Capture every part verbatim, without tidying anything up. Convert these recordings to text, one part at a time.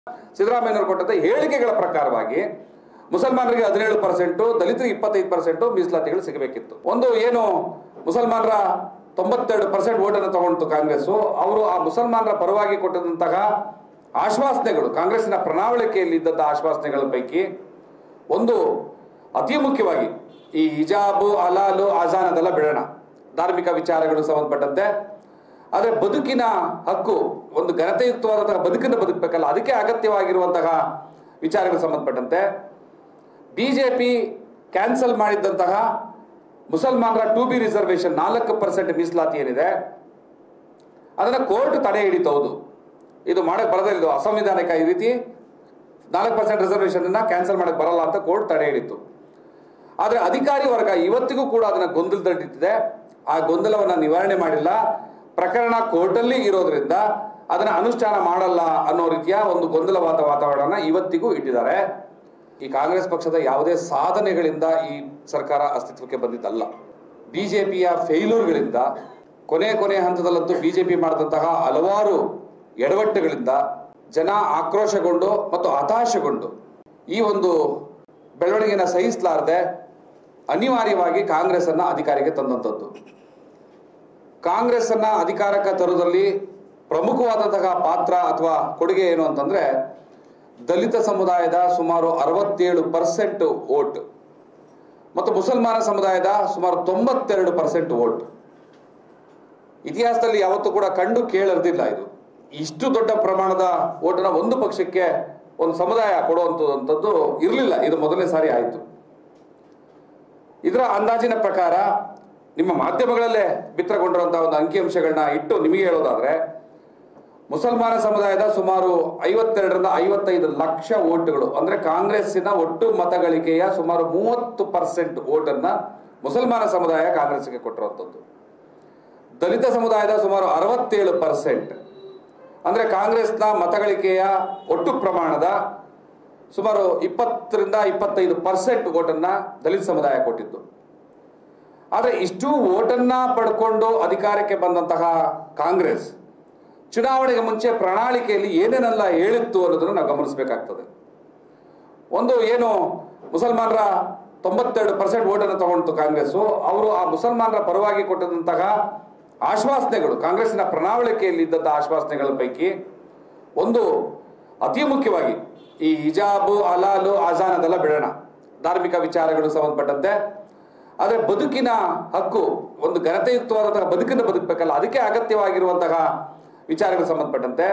ಸಿದ್ದರಾಮಯ್ಯನವರು ಕೊಟ್ಟಂತ ಹೇಳಿಕೆಗಳ ಪ್ರಕಾರವಾಗಿ ಮುಸಲ್ಮಾನರಿಗೆ ಹದಿನೇಳು ಪರ್ಸೆಂಟ್ ದಲಿತರಿಗೆ ಇಪ್ಪತ್ತೈದು ಪರ್ಸೆಂಟ್ ಮೀಸಲಾತಿಗಳು ಸಿಗಬೇಕಿತ್ತು. ಒಂದು ಏನು ಮುಸಲ್ಮಾನರ ತೊಂಬತ್ತೆರಡು ಪರ್ಸೆಂಟ್ ಓಟನ್ನು ತಗೊಂಡು ಕಾಂಗ್ರೆಸ್ ಅವರು ಆ ಮುಸಲ್ಮಾನರ ಪರವಾಗಿ ಕೊಟ್ಟಂತಹ ಆಶ್ವಾಸನೆಗಳು, ಕಾಂಗ್ರೆಸ್ಸಿನ ಪ್ರಣಾಳಿಕೆಯಲ್ಲಿ ಇದ್ದಂತಹ ಆಶ್ವಾಸನೆಗಳ ಪೈಕಿ ಒಂದು ಅತಿ ಮುಖ್ಯವಾಗಿ ಈ ಹಿಜಾಬು ಹಲಾಲು ಅಜಾನ್ ಅದೆಲ್ಲ ಬಿಡೋಣ, ಧಾರ್ಮಿಕ ವಿಚಾರಗಳು ಸಂಬಂಧಪಟ್ಟಂತೆ, ಆದರೆ ಬದುಕಿನ ಹಕ್ಕು, ಒಂದು ಘನತೆಯುಕ್ತವಾದಂತಹ ಬದುಕನ್ನು ಬದುಕಬೇಕಲ್ಲ, ಅದಕ್ಕೆ ಅಗತ್ಯವಾಗಿರುವಂತಹ ವಿಚಾರಗಳು ಸಂಬಂಧಪಟ್ಟಂತೆ ಬಿಜೆಪಿ ಕ್ಯಾನ್ಸಲ್ ಮಾಡಿದ್ದಂತಹ ಮುಸಲ್ಮಾನರ ಟು ಬಿ ರಿಸರ್ವೇಶನ್ ನಾಲ್ಕು ಪರ್ಸೆಂಟ್ ಮೀಸಲಾತಿ ಏನಿದೆ ಅದನ್ನ ಕೋರ್ಟ್ ತಡೆ ಹಿಡಿತೌದು. ಇದು ಮಾಡಕ್ ಬರದೇ ಇದು ಅಸಂವಿಧಾನಿಕ, ಈ ರೀತಿ ನಾಲ್ಕು ಪರ್ಸೆಂಟ್ ರಿಸರ್ವೇಶನ್ ಅನ್ನ ಕ್ಯಾನ್ಸಲ್ ಮಾಡಕ್ ಬರಲ್ಲ ಅಂತ ಕೋರ್ಟ್ ತಡೆ ಹಿಡಿತು. ಆದ್ರೆ ಅಧಿಕಾರಿ ವರ್ಗ ಇವತ್ತಿಗೂ ಕೂಡ ಅದನ್ನ ಗೊಂದಲದಲ್ಲಿಟ್ಟಿದೆ. ಆ ಗೊಂದಲವನ್ನ ನಿವಾರಣೆ ಮಾಡಿಲ್ಲ. ಪ್ರಕರಣ ಕೋರ್ಟಲ್ಲಿ ಇರೋದ್ರಿಂದ ಅದನ್ನ ಅನುಷ್ಠಾನ ಮಾಡಲ್ಲ ಅನ್ನೋ ರೀತಿಯ ಒಂದು ಗೊಂದಲವಾದ ವಾತಾವರಣ ಇವತ್ತಿಗೂ ಇಟ್ಟಿದ್ದಾರೆ. ಈ ಕಾಂಗ್ರೆಸ್ ಪಕ್ಷದ ಯಾವುದೇ ಸಾಧನೆಗಳಿಂದ ಈ ಸರ್ಕಾರ ಅಸ್ತಿತ್ವಕ್ಕೆ ಬಂದಿದ್ದಲ್ಲ. ಬಿಜೆಪಿಯ ಫೇಲ್ಯೂರ್ಗಳಿಂದ, ಕೊನೆ ಕೊನೆ ಹಂತದಲ್ಲಂತೂ ಬಿಜೆಪಿ ಮಾಡಿದಂತಹ ಹಲವಾರು ಎಡವಟ್ಟುಗಳಿಂದ ಜನ ಆಕ್ರೋಶಗೊಂಡು ಮತ್ತು ಹತಾಶೆಗೊಂಡು ಈ ಒಂದು ಬೆಳವಣಿಗೆಯನ್ನು ಸಹಿಸಲಾರದೆ ಅನಿವಾರ್ಯವಾಗಿ ಕಾಂಗ್ರೆಸ್ ಅನ್ನ ಅಧಿಕಾರಕ್ಕೆ ತಂದಂಥದ್ದು. ಕಾಂಗ್ರೆಸ್ ಅನ್ನ ಅಧಿಕಾರಕ್ಕೆ ತರುವುದರಲ್ಲಿ ಪ್ರಮುಖವಾದಂತಹ ಪಾತ್ರ ಅಥವಾ ಕೊಡುಗೆ ಏನು ಅಂತಂದ್ರೆ ದಲಿತ ಸಮುದಾಯದ ಸುಮಾರು ಅರವತ್ತೇಳು ಪರ್ಸೆಂಟ್ ವೋಟ್ ಮತ್ತು ಮುಸಲ್ಮಾನ ಸಮುದಾಯದ ಸುಮಾರು ತೊಂಬತ್ತೆರಡು ಪರ್ಸೆಂಟ್ ವೋಟ್. ಇತಿಹಾಸದಲ್ಲಿ ಯಾವತ್ತೂ ಕೂಡ ಕಂಡು ಕೇಳರ್ದಿಲ್ಲ ಇದು. ಇಷ್ಟು ದೊಡ್ಡ ಪ್ರಮಾಣದ ವೋಟನ್ನ ಒಂದು ಪಕ್ಷಕ್ಕೆ ಒಂದು ಸಮುದಾಯ ಕೊಡುವಂಥದ್ದು ಇರಲಿಲ್ಲ. ಇದು ಮೊದಲನೇ ಸಾರಿ ಆಯಿತು. ಇದರ ಅಂದಾಜಿನ ಪ್ರಕಾರ ನಿಮ್ಮ ಮಾಧ್ಯಮಗಳಲ್ಲೇ ಬಿತ್ತರಗೊಂಡಿರುವಂತಹ ಒಂದು ಅಂಕಿಅಂಶಗಳನ್ನ ಇಟ್ಟು ನಿಮಗೆ ಹೇಳೋದಾದ್ರೆ ಮುಸಲ್ಮಾನ ಸಮುದಾಯದ ಸುಮಾರು ಐವತ್ತೆರಡರಿಂದ ಐವತ್ತೈದು ಲಕ್ಷ ವೋಟ್ಗಳು, ಅಂದ್ರೆ ಕಾಂಗ್ರೆಸ್ಸಿನ ಒಟ್ಟು ಮತಗಳಿಕೆಯ ಸುಮಾರು ಮೂವತ್ತು ಪರ್ಸೆಂಟ್ ವೋಟನ್ನ ಮುಸಲ್ಮಾನ ಸಮುದಾಯ ಕಾಂಗ್ರೆಸ್ಗೆ ಕೊಟ್ಟಿರುವಂಥದ್ದು. ದಲಿತ ಸಮುದಾಯದ ಸುಮಾರು ಅರವತ್ತೇಳು ಪರ್ಸೆಂಟ್, ಅಂದ್ರೆ ಕಾಂಗ್ರೆಸ್ನ ಮತಗಳಿಕೆಯ ಒಟ್ಟು ಪ್ರಮಾಣದ ಸುಮಾರು ಇಪ್ಪತ್ತರಿಂದ ಇಪ್ಪತ್ತೈದು ಪರ್ಸೆಂಟ್ ವೋಟನ್ನ ದಲಿತ ಸಮುದಾಯ ಕೊಟ್ಟಿದ್ದು. ಆದರೆ ಇಷ್ಟು ವೋಟನ್ನ ಪಡ್ಕೊಂಡು ಅಧಿಕಾರಕ್ಕೆ ಬಂದಂತಹ ಕಾಂಗ್ರೆಸ್ ಚುನಾವಣೆಗೆ ಮುಂಚೆ ಪ್ರಣಾಳಿಕೆಯಲ್ಲಿ ಏನೇನೆಲ್ಲ ಹೇಳಿತ್ತು ಅನ್ನೋದನ್ನು ನಾವು ಗಮನಿಸಬೇಕಾಗ್ತದೆ. ಒಂದು ಏನು ಮುಸಲ್ಮಾನರ ತೊಂಬತ್ತೆರಡು ಪರ್ಸೆಂಟ್ ವೋಟನ್ನು ತಗೊಂಡು ಕಾಂಗ್ರೆಸ್ ಅವರು ಆ ಮುಸಲ್ಮಾನರ ಪರವಾಗಿ ಕೊಟ್ಟಂತಹ ಆಶ್ವಾಸನೆಗಳು, ಕಾಂಗ್ರೆಸ್ಸಿನ ಪ್ರಣಾಳಿಕೆಯಲ್ಲಿ ಇದ್ದಂತಹ ಆಶ್ವಾಸನೆಗಳ ಪೈಕಿ ಒಂದು ಅತಿ ಮುಖ್ಯವಾಗಿ ಈ ಹಿಜಾಬು ಹಲಾಲು ಅಜಾನ್ ಅದೆಲ್ಲ ಬಿಡೋಣ, ಧಾರ್ಮಿಕ ವಿಚಾರಗಳು ಸಂಬಂಧಪಟ್ಟಂತೆ, ಆದರೆ ಬದುಕಿನ ಹಕ್ಕು, ಒಂದು ಘನತೆಯುಕ್ತವಾದಂತಹ ಬದುಕನ್ನು ಬದುಕಬೇಕಲ್ಲ, ಅದಕ್ಕೆ ಅಗತ್ಯವಾಗಿರುವಂತಹ ವಿಚಾರಗಳು ಸಂಬಂಧಪಟ್ಟಂತೆ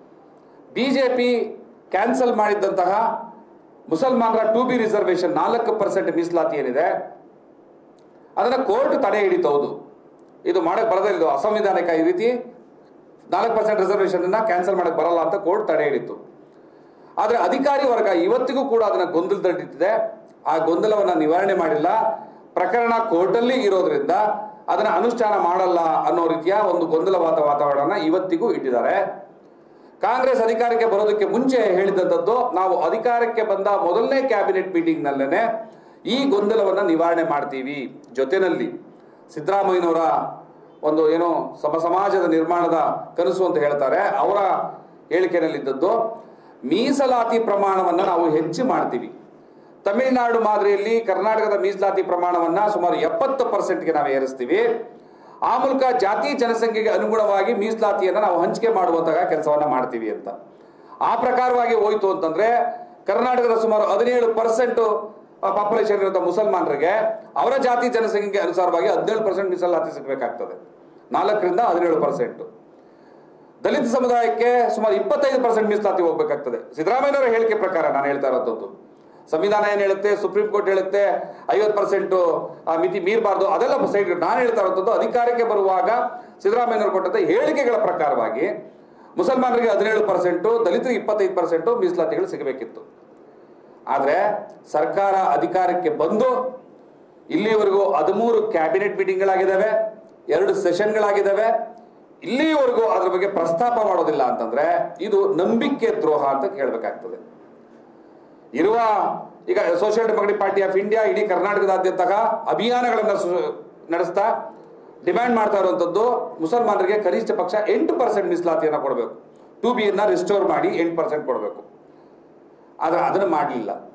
ಬಿಜೆಪಿ ಕ್ಯಾನ್ಸಲ್ ಮಾಡಿದ್ದಂತಹ ಮುಸಲ್ಮಾನರ ಟು ಬಿ ರಿಸರ್ವೇಶನ್ ನಾಲ್ಕು ಪರ್ಸೆಂಟ್ ಮೀಸಲಾತಿ ಏನಿದೆ ಅದನ್ನ ಕೋರ್ಟ್ ತಡೆ ಹಿಡಿತೌದು. ಇದು ಮಾಡಕ್ ಬರದೇ ಇದು ಅಸಂವಿಧಾನಿಕ, ಈ ರೀತಿ ನಾಲ್ಕು ಪರ್ಸೆಂಟ್ ರಿಸರ್ವೇಶನ್ ಅನ್ನ ಕ್ಯಾನ್ಸಲ್ ಮಾಡಕ್ ಬರಲ್ಲ ಅಂತ ಕೋರ್ಟ್ ತಡೆ ಹಿಡಿತು. ಆದ್ರೆ ಅಧಿಕಾರಿ ವರ್ಗ ಇವತ್ತಿಗೂ ಕೂಡ ಅದನ್ನ ಗೊಂದಲದಲ್ಲಿಟ್ಟಿದೆ. ಆ ಗೊಂದಲವನ್ನ ನಿವಾರಣೆ ಮಾಡಿಲ್ಲ. ಪ್ರಕರಣ ಕೋರ್ಟಲ್ಲಿ ಇರೋದ್ರಿಂದ ಅದನ್ನ ಅನುಷ್ಠಾನ ಮಾಡಲ್ಲ ಅನ್ನೋ ರೀತಿಯ ಒಂದು ಗೊಂದಲವಾದ ವಾತಾವರಣ ಇವತ್ತಿಗೂ ಇಟ್ಟಿದ್ದಾರೆ. ಕಾಂಗ್ರೆಸ್ ಅಧಿಕಾರಕ್ಕೆ ಬರೋದಕ್ಕೆ ಮುಂಚೆ ಹೇಳಿದಂಥದ್ದು, ನಾವು ಅಧಿಕಾರಕ್ಕೆ ಬಂದ ಮೊದಲನೇ ಕ್ಯಾಬಿನೆಟ್ ಮೀಟಿಂಗ್ ನಲ್ಲೇನೆ ಈ ಗೊಂದಲವನ್ನ ನಿವಾರಣೆ ಮಾಡ್ತೀವಿ, ಜೊತೆಯಲ್ಲಿ ಸಿದ್ದರಾಮಯ್ಯನವರ ಒಂದು ಏನೋ ಸಮ ಸಮಾಜದ ನಿರ್ಮಾಣದ ಕನಸು ಅಂತ ಹೇಳ್ತಾರೆ, ಅವರ ಹೇಳಿಕೆಯಲ್ಲಿದ್ದದ್ದು ಮೀಸಲಾತಿ ಪ್ರಮಾಣವನ್ನ ನಾವು ಹೆಚ್ಚು ಮಾಡ್ತೀವಿ. ತಮಿಳುನಾಡು ಮಾದರಿಯಲ್ಲಿ ಕರ್ನಾಟಕದ ಮೀಸಲಾತಿ ಪ್ರಮಾಣವನ್ನ ಸುಮಾರು ಎಪ್ಪತ್ತು ಪರ್ಸೆಂಟ್ಗೆ ನಾವು ಏರಿಸ್ತೀವಿ. ಆ ಮೂಲಕ ಜಾತಿ ಜನಸಂಖ್ಯೆಗೆ ಅನುಗುಣವಾಗಿ ಮೀಸಲಾತಿಯನ್ನು ನಾವು ಹಂಚಿಕೆ ಮಾಡುವಂತಹ ಕೆಲಸವನ್ನ ಮಾಡ್ತೀವಿ ಅಂತ. ಆ ಪ್ರಕಾರವಾಗಿ ಹೋಯ್ತು ಅಂತಂದ್ರೆ ಕರ್ನಾಟಕದ ಸುಮಾರು ಹದಿನೇಳು ಪರ್ಸೆಂಟ್ ಪಾಪ್ಯುಲೇಷನ್ ಇರುವಂತಹ ಮುಸಲ್ಮಾನರಿಗೆ ಅವರ ಜಾತಿ ಜನಸಂಖ್ಯೆಗೆ ಅನುಸಾರವಾಗಿ ಹದಿನೇಳು ಪರ್ಸೆಂಟ್ ಮೀಸಲಾತಿ ಸಿಗಬೇಕಾಗ್ತದೆ, ನಾಲ್ಕರಿಂದ ಹದಿನೇಳು ಪರ್ಸೆಂಟ್. ದಲಿತ ಸಮುದಾಯಕ್ಕೆ ಸುಮಾರು ಇಪ್ಪತ್ತೈದು ಪರ್ಸೆಂಟ್ ಮೀಸಲಾತಿ ಹೋಗ್ಬೇಕಾಗ್ತದೆ. ಸಿದ್ದರಾಮಯ್ಯನವರ ಹೇಳಿಕೆ ಪ್ರಕಾರ ನಾನು ಹೇಳ್ತಾ ಇರೋದು, ಸಂವಿಧಾನ ಏನ್ ಹೇಳುತ್ತೆ, ಸುಪ್ರೀಂ ಕೋರ್ಟ್ ಹೇಳುತ್ತೆ ಐವತ್ತು ಪರ್ಸೆಂಟ್ ಮಿತಿ ಮೀರಬಾರ್ದು, ಅದೆಲ್ಲ ಸೈಡ್. ನಾನು ಹೇಳ್ತಾ ಇರೋದು ಅಧಿಕಾರಕ್ಕೆ ಬರುವಾಗ ಸಿದ್ದರಾಮಯ್ಯನವರು ಕೊಟ್ಟಂತ ಹೇಳಿಕೆಗಳ ಪ್ರಕಾರವಾಗಿ ಮುಸಲ್ಮಾನರಿಗೆ ಹದಿನೇಳು ಪರ್ಸೆಂಟ್ ದಲಿತರಿಗೆ ಇಪ್ಪತ್ತೈದು ಪರ್ಸೆಂಟ್ ಮೀಸಲಾತಿಗಳು ಸಿಗಬೇಕಿತ್ತು. ಆದ್ರೆ ಸರ್ಕಾರ ಅಧಿಕಾರಕ್ಕೆ ಬಂದು ಇಲ್ಲಿವರೆಗೂ ಹದಿಮೂರು ಕ್ಯಾಬಿನೆಟ್ ಮೀಟಿಂಗ್ಗಳಾಗಿದ್ದಾವೆ, ಎರಡು ಸೆಷನ್ಗಳಾಗಿದ್ದಾವೆ. ಇಲ್ಲಿವರೆಗೂ ಅದ್ರ ಬಗ್ಗೆ ಪ್ರಸ್ತಾಪ ಮಾಡೋದಿಲ್ಲ ಅಂತಂದ್ರೆ ಇದು ನಂಬಿಕೆ ದ್ರೋಹ ಅಂತ ಕೇಳಬೇಕಾಗ್ತದೆ. ಇರುವ ಈಗ social democratic party of India ಇಡೀ ಕರ್ನಾಟಕದಾದ್ಯಂತ ಅಭಿಯಾನಗಳನ್ನು ನಡೆಸ್ತಾ ಡಿಮ್ಯಾಂಡ್ ಮಾಡ್ತಾ ಇರುವಂತದ್ದು ಮುಸಲ್ಮಾನರಿಗೆ ಕನಿಷ್ಠ ಪಕ್ಷ ಎಂಟು ಪರ್ಸೆಂಟ್ ಮೀಸಲಾತಿಯನ್ನು ಕೊಡಬೇಕು, ಟು ಬಿ ಅನ್ನ ರಿಸ್ಟೋರ್ ಮಾಡಿ ಎಂಟು ಪರ್ಸೆಂಟ್ ಕೊಡಬೇಕು. ಆದರೆ ಅದನ್ನು ಮಾಡಲಿಲ್ಲ.